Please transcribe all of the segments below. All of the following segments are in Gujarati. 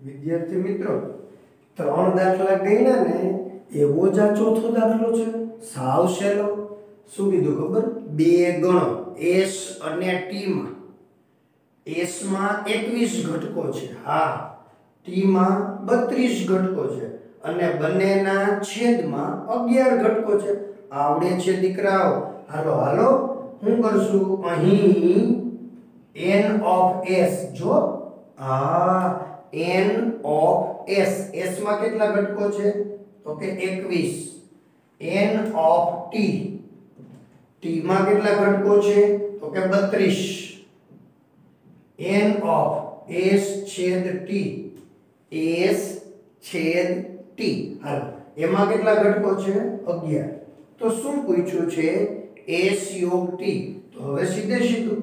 વિદ્યાર્થી મિત્રો, ત્રણ દાખલા ગણ્યા ને એવો જ આ ચોથો દાખલો છે. સાવ સહેલો. શું કીધું ખબર? બે ગણો s અને t માં. s માં 21 ઘટકો છે. હા, t માં 32 ઘટકો છે અને બંનેના છેદમાં 11 ઘટકો છે. આવડે છે દીકરાઓ? હાલો હાલો હું કરશું અહીં n of s. જો n of s. s માં કેટલા ઘટકો છે? તો કે 21. n of t. t માં કેટલા ઘટકો છે? તો કે 32. n of s છેદ t. s છેદ t. હાલો, એમાં કેટલા ઘટકો છે? 11. તો શું પૂછ્યું છે? s યોગ t. તો હવે સીધે સીધું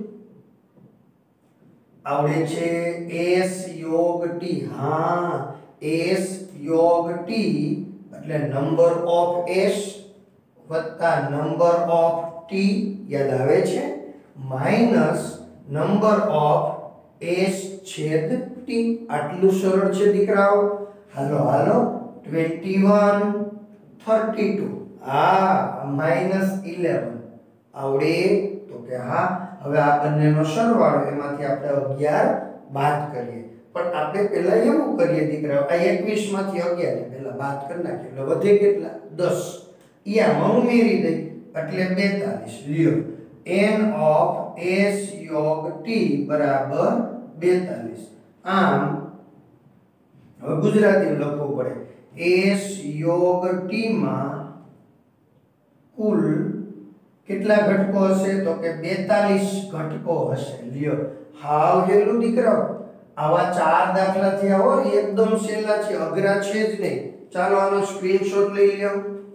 આવડે છે s યોગ t. હા, s યોગ t એટલે નંબર ઓફ s વત્તા નંબર ઓફ t યાદ આવે છે, માઈનસ નંબર ઓફ s છેદ t. આટલું સરળ છે દીકરાઓ. હાલો હાલો 21 32. હા, -11 આવડે? તો કે હા. હવે આ બંનેનો સરવાળો, એમાંથી આપણે 11 બાદ કરીએ. પણ આપણે પહેલા એવું કરીએ દીકરાઓ, આ 21 માંથી 11 ને પહેલા બાદ કરી નાખીએ એટલે વધે કેટલા? 10. ઈ આમાં ઉમેરી દઈએ એટલે 42. લ્યો, n of s યોગ t બરાબર 42. આમ હવે ગુજરાતી લખવું પડે. s યોગ t માં કુલ કેટલા ઘટકો હશે? તો કે 42 ઘટકો હશે. લ્યો, હાવ હેલું દીકરાઓ. આવા 4 દાખલા થયા હોય એકદમ સહેલા છે, અઘરા છે જ નહીં. ચાલો આનો સ્ક્રીનશોટ લઈ લ્યો.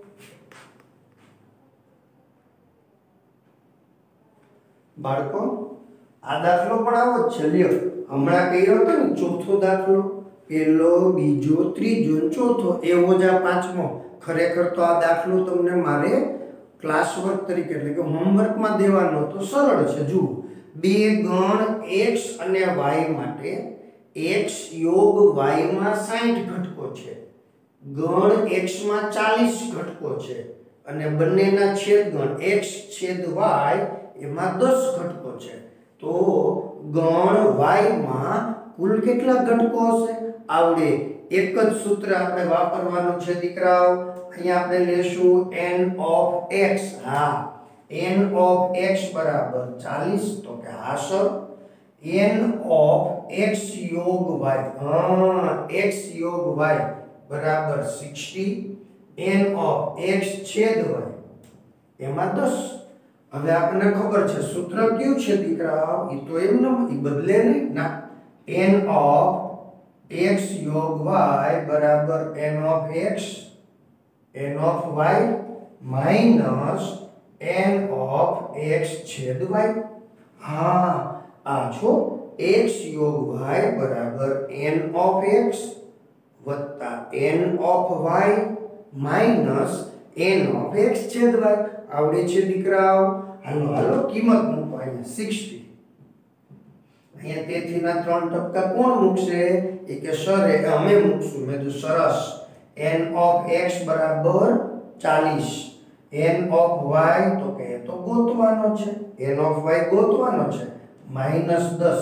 બાળકો, આ દાખલો પણ આવો જ છે. લ્યો, હમણાં કર્યો હતો ને ચોથો દાખલો, પહેલો, બીજો, ત્રીજો, ચોથો, એવો જ આ પાંચમો. ખરેખર તો આ દાખલો તમને મારે ક્લાસ વર્ક તરીકે એટલે કે હોમવર્કમાં દેવાનો તો સરળ છે. જુઓ, બે ગણ x અને y માટે x યોગ y માં 60 ઘટકો છે, ગણ x માં 40 ઘટકો છે અને બંનેના છેદગણ x છેદ y એમાં 10 ઘટકો છે. તો ગણ y માં કુલ કેટલા ઘટકો હશે? આવડે. એક જ સૂત્ર આપણે વાપરવાનું છે દીકરાઓ. અહીંયા આપણે લેશું n of x. હા, n of x બરાબર 40. તો કે હા સર, n of x યોગ y. હા, x યોગ y બરાબર 60. n of x છેદ y એમાં 10. હવે આપણને ખબર છે સૂત્ર કયું છે દીકરાઓ? એ તો એમને ઈ બદલે નહીં ના. n of x યોગ y બરાબર n of x n of y minus n of x છેદ y. હા, આ છો x યોગ y બરાબર n of x વત્તા n of y minus n of x છેદ y. આવડે છે દીકરાઓ? હાલો હાલો કિંમત મૂકો. અહીંયા 60. અહીંયા તેથી ના 3 ટપકા કોણ મૂકશે? એ કે સર અમે મૂકશું. મેં તો સરસ. n of x બરાબર 40. n of y તો કે તો ગોતવાનો છે, n of y ગોતવાનો છે, માઈનસ 10.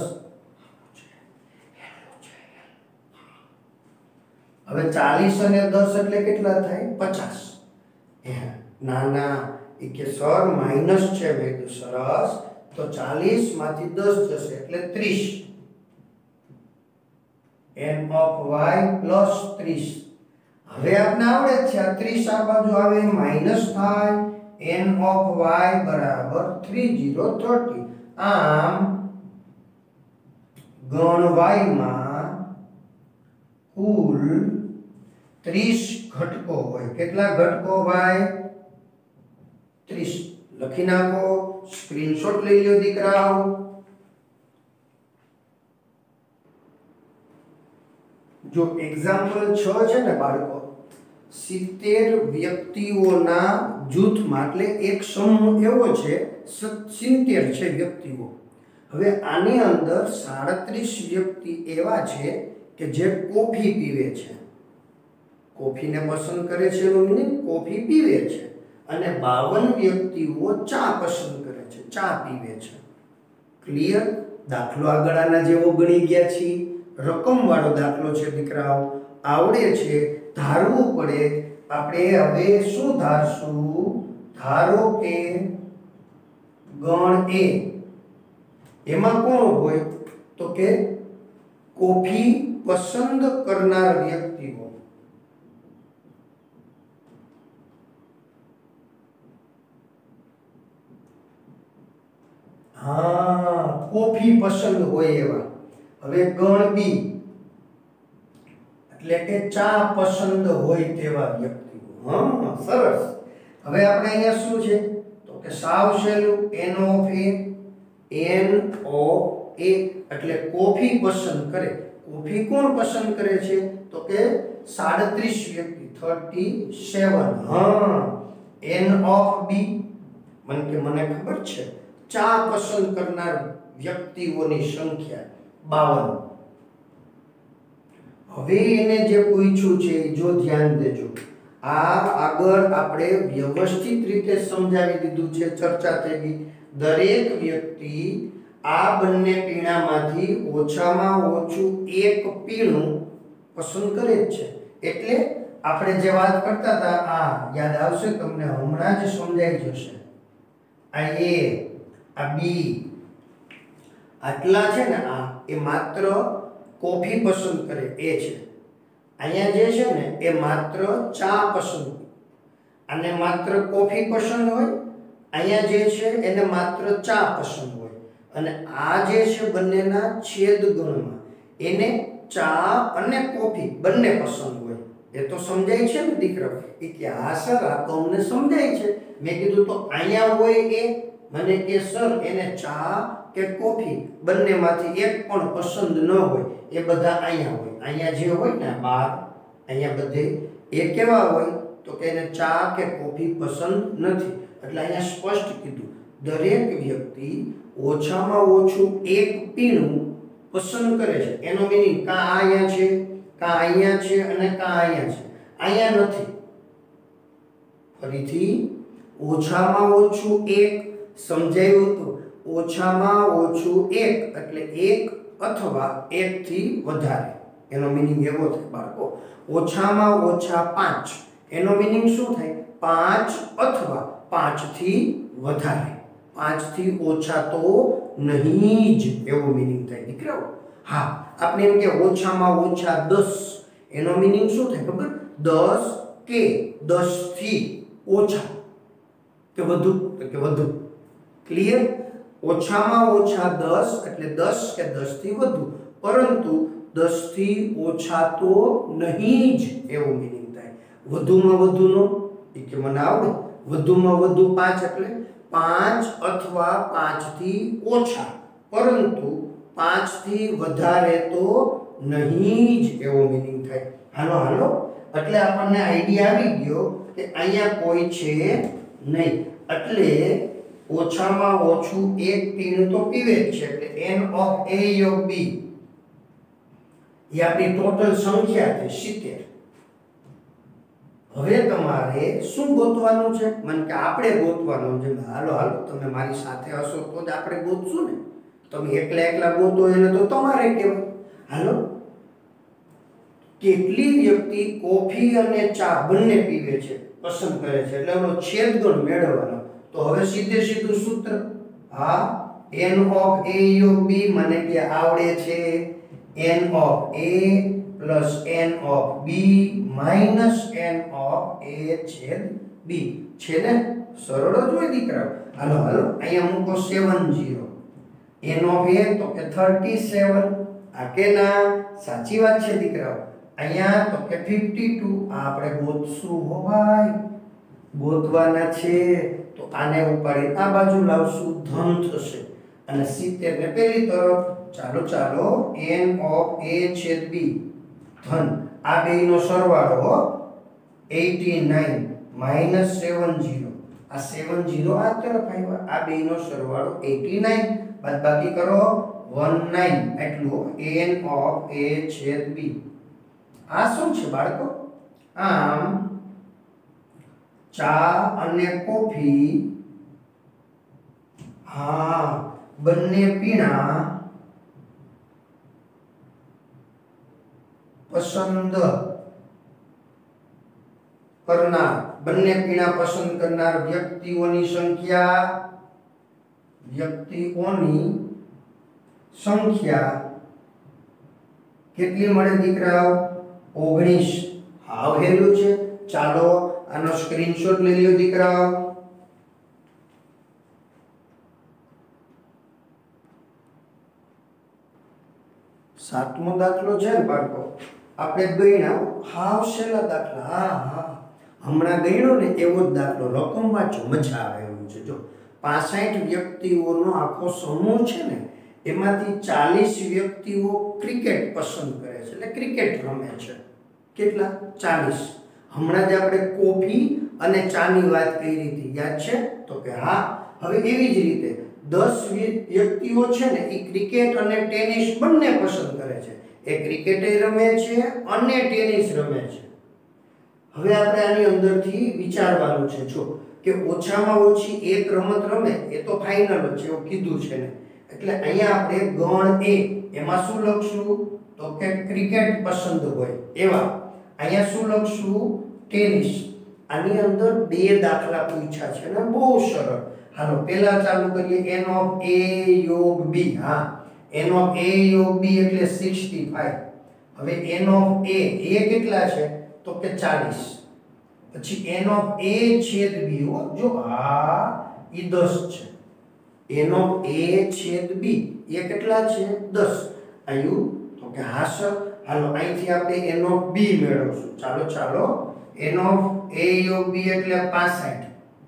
હવે 40 અને 10 એટલે કેટલા થાય? 50. ના ના, એ કે સર માઈનસ છે. મેં તો સરસ. તો 40 માંથી 10 જશે એટલે 30. n of y plus 30. હવે આપણે આવડે છે આ 30 આ બાજુ આવે માઈનસ થાય. n of y બરાબર 30. આમ ગણ y માં કુલ 30 ઘટકો હોય. કેટલા ઘટકો હોય? 30. લખી નાખો, સ્ક્રીનશોટ લઈ લો દીકરાઓ. જો એક્ઝામ્પલ 6 છે ને બાળકો, 70 વ્યક્તિઓના જૂથમાં, એટલે એક સમૂહ એવો છે 70 છે વ્યક્તિઓ. હવે આની અંદર 37 વ્યક્તિ એવા છે કે જે કોફી પીવે છે, કોફીને પસંદ કરે છે એનું મીનિંગ કોફી પીવે છે, અને 52 વ્યક્તિઓ ચા પસંદ કરે છે, ચા પીવે છે. ક્લિયર? દાખલો આગળ આના જેવો ગણી ગયા છીએ. રકમવાળો દાખલો છે દીકરાઓ, આવડે છે, ધારવું પડે. આપણે હવે શું ધારશું? ધારો કે ગણ એ એમાં કોણ હોય? તો કે કોફી પસંદ કરનાર વ્યક્તિઓ. હા, કોફી પસંદ હોય એવા. હવે ગણ બી એટલે કે ચા પસંદ હોય તેવા વ્યક્તિઓ. હા, સરસ. હવે આપણે અહીંયા શું છે? તો કે સાવ સહેલું, n ઓફ a એટલે કોફી પસંદ કરે. કોફી કોણ પસંદ કરે છે? તો કે 37 વ્યક્તિ, 37. હા, n ઓફ b મને ખબર છે, ચા પસંદ કરનાર વ્યક્તિઓની સંખ્યા 52. હવે એને જે પૂછ્યું છે જો ધ્યાન દેજો. આ આગળ આપણે વ્યવસ્થિત રીતે સમજાવી દીધું છે, ચર્ચા થઈ ગઈ. દરેક વ્યક્તિ આ બંને પીણામાંથી ઓછામાં ઓછું એક પીણું પસંદ કરે જ છે. એટલે આપણે જે વાત કરતા હતા આ યાદ આવશે તમને, હમણાં જ સમજાઈ જશે. આ એ, આ બી, આટલા છે ને આ એ માત્ર કોફી પસંદ કરે એ છે. અહીંયા જે છે ને એ માત્ર ચા પસંદ, અને માત્ર કોફી પસંદ હોય. અહીંયા જે છે એને માત્ર ચા પસંદ હોય. અને આ જે છે બંનેના છેદગણમાં એને ચા અને કોફી બંને પસંદ હોય. એ તો સમજાય છે ને દીકરા? એ કે હા સર, આ તો અમને સમજાય છે. મેં કીધું તો અહીંયા હોય એ મને કે સર એને ચા કે કોફી બંનેમાંથી એક પણ પસંદ ન હોય, એ બધા અહીંયા હોય. અહીંયા જે હોય ને 12, અહીંયા બધે એ કેવા હોય? તો કે એને ચા કે કોફી પસંદ નથી. એટલે અહીંયા સ્પષ્ટ કીધું, દરેક વ્યક્તિ ઓછામાં ઓછું એક પીણું પસંદ કરે છે. એનો મીનિંગ કાં અહીંયા છે, કાં અહીંયા છે, અને કાં અહીંયા છે. અહીંયા નથી. ફરીથી ઓછામાં ઓછું એક સમજાયું તો, ઓછામાં ઓછું એક એટલે એક અથવા એકથી વધારે. એનો મીનિંગ એવો થાય બાળકો. ઓછામાં ઓછા 5 એનો મીનિંગ શું થાય? 5 અથવા 5થી વધારે. 5થી ઓછા તો નહીં જ, એવો મીનિંગ થાય દીકરાઓ. હા, આપણે એમ કે ઓછામાં ઓછા 10 એનો મીનિંગ શું થાય ખબર? 10 કે 10થી ઓછા કે વધુ, કે વધુ. ક્લિયર? ઓછામાં ઓછા 10 એટલે 10 કે 10થી વધુ, પરંતુ 10થી ઓછા તો નહીં જ, એવો મીનિંગ થાય. વધુમાં વધુનો એ કે મને આવડે. વધુમાં વધુ 5 એટલે 5 અથવા 5થી ઓછા, પરંતુ 5થી વધારે તો નહીં જ, એવો મીનિંગ થાય. હાલો હાલો, એટલે આપણને આઈડિયા આવી ગયો કે અહીંયા કોઈ છે નહીં. એટલે ઓછામાં ઓછું એક પીણું તો પીવે જ છે. એટલે n ઓફ a યોગ b એ આપણી ટોટલ સંખ્યા છે 70. હવે તમારે શું ગોતવાનું છે? મને કે આપણે ગોતવાનું છે. હાલો હાલો, તમે મારી સાથે હશો તો જ આપણે ગોતશું ને. તમે એકલા ગોતો એને તો તમારે કહેવાય. હાલો, કેટલી વ્યક્તિ કોફી અને ચા બંને પીવે છે, પસંદ કરે છે? એટલે એનો છેદગણ મેળવવાનો. તો હવે સીધું સૂત્ર. હા, n ઓફ a યોગ b મને કે આવડે છે. n of a plus n of b minus n of a છેદ b છે ને? સરળ જ હોય દીકરાઓ. હાલો હાલો, અહીંયા મૂકો 70. n ઓફ a તો કે 37. આ કે ના? સાચી વાત છે દીકરાઓ. અહીંયા તો કે 52. આ આપણે ગોતશું હો ભાઈ, ગોતવાના છે. તો આને ઉપાડી આ બાજુ લાવશું, ધન થશે. અને 70 ને પેલી તરફ. ચાલો n ઓફ a છેદ b ધન. આ બેયનો સરવાળો હો, 89 માઈનસ 70. આ 70 આ તરફ આવ્યા. આ બેયનો સરવાળો 89, બાદબાકી કરો 19 એટલું n of a છેદ b આ શું છે બાળકો આમ ચા અને કોફી હા બંને પીણા પસંદ કરનાર વ્યક્તિઓની સંખ્યા કેટલી મળે દીકરાઓ 19 હાવ હેલું છે ચાલો આનો સ્ક્રીનશોટ લઈ લ્યો દીકરાઓ સાતમો દાખલો છે ને બાળકો આપણે ગણ્યા હાવ સેલા દાખલા હા હમણાં ગણ્યો ને એવો જ દાખલો રકમ વાંચો મજા આવે એવું છે જો 65 વ્યક્તિઓનો આખો સમૂહ છે ને એમાંથી 40 વ્યક્તિઓ ક્રિકેટ પસંદ કરે છે એટલે ક્રિકેટ રમે છે કેટલા 40 હમણાં જ આપણે કોફી અને ચાની વાત કરી હતી યાદ છે તો કે હા હવે એવી જ રીતે 10 વ્યક્તિઓ છે ને એ ક્રિકેટ અને ટેનિસ બંને પસંદ કરે છે એ ક્રિકેટ રમે છે અને ટેનિસ રમે છે હવે આપણે આની અંદરથી વિચારવાનું છે જો કે ઓછામાં ઓછી એક રમત રમે એ તો ફાઇનલ જ છે એવું કીધું છે ને એટલે અહીંયા આપણે ગણ એ એમાં શું લખશું તો કે ક્રિકેટ પસંદ હોય એવા અહીંયા શું લખશું ટેનિસ આની અંદર બે દાખલા પૂછ્યા છે ને બહુ સરળ હાલો પહેલા ચાલુ કરીએ n of a યોગ b હા n of a યોગ b એટલે 65 હવે n of a કેટલા છે તો કે 40 પછી n of a છેદ b જો આ ઈ 10 છે n of a છેદ b એ કેટલા છે 10 આયું તો કે હા સર હાલો અહીંથી આપણે n of b મેળવશું ચાલો n of a યોગ b એટલે 65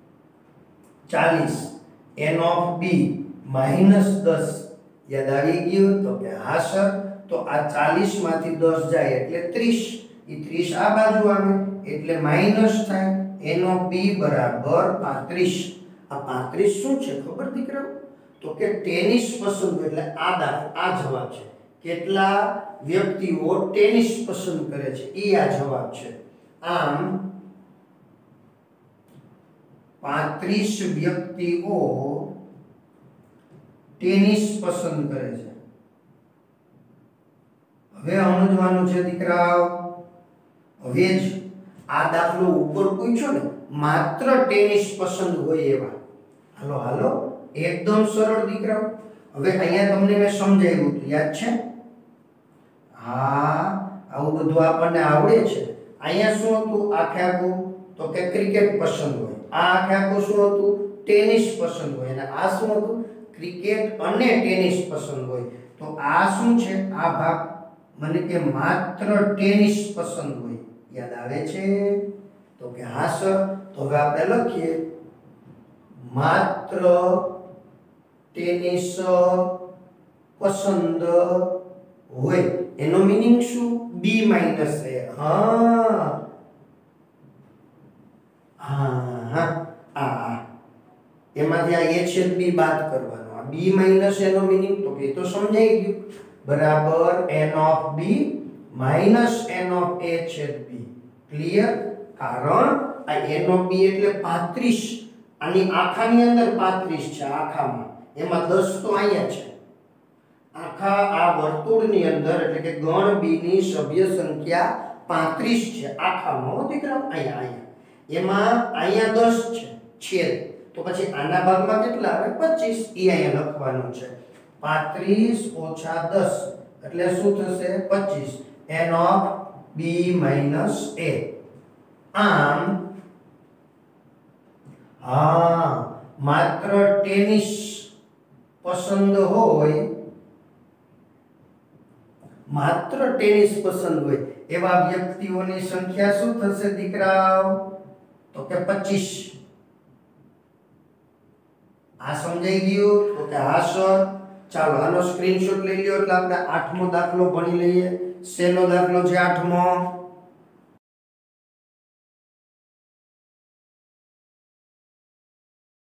40 n of b -10 યાદ આવી ગયું તો કે હા સર તો આ 40 માંથી 10 જાય એટલે 30 ઈ 30 આ બાજુ આવે એટલે માઈનસ થાય n of b બરાબર 35 આ 35 શું છે ખબર દીકરાઓ તો કે ટેનિસ પસંદ એટલે આ જવાબ છે કેટલા વ્યક્તિઓ ટેનિસ પસંદ કરે છે ઈ આ જવાબ છે આમ 35 વ્યક્તિઓ ટેનિસ પસંદ કરે છે હવે સમજવાનું છે દીકરાઓ હવે જ આ દાખલો ઉપર પૂછ્યો ને માત્ર ટેનિસ પસંદ હોય એવા હાલો એકદમ સરળ દીકરાઓ હવે અહીંયા તમને મેં સમજાવ્યું હતું યાદ છે હા આવું બધું આપણને આવડે છે અહીંયા શું હતું આખું તો કે ક્રિકેટ પસંદ હોય આ આખું શું હતું ટેનિસ પસંદ હોય અને આ શું હતું ક્રિકેટ અને ટેનિસ પસંદ હોય તો આ શું છે આ ભાગ મને કે માત્ર ટેનિસ પસંદ હોય યાદ આવે છે તો કે હા સર તો હવે આપણે લખીએ માત્ર ટેનિસ પસંદ હોય એનો મીનિંગ શું b - a હા એમાંથી આ a છેદ b બાદ કરવાનો આ b - એનો મીનિંગ તો એ તો સમજાઈ ગયું બરાબર n of b - n of a છેદ b ક્લિયર કારણ આ n of b એટલે 35 આની આખાની અંદર 35 છે આખામાં એમાં 10 તો અહીંયા છે આખા આ વર્તુળની અંદર એટલે કે ગણ b ની સભ્ય સંખ્યા 35 છે આખામાં દીકરા અહીંયા એમાં અહીંયા 10 છે છેદ તો પછી આના ભાગમાં કેટલા આવે 25 ઈ અહીંયા લખવાનું છે 35 - 10 એટલે શું થશે 25 n of b - a આમ માત્ર ટેનિસ પસંદ હોય એવા વ્યક્તિઓની સંખ્યા શું થશે દીકરાઓ તો કે 25 આ સમજાઈ ગયું તો કે હા સર ચાલો આનો સ્ક્રીનશોટ લઈ લ્યો એટલે આપણે 8મો દાખલો ભણી લઈએ શેનો દાખલો છે 8મો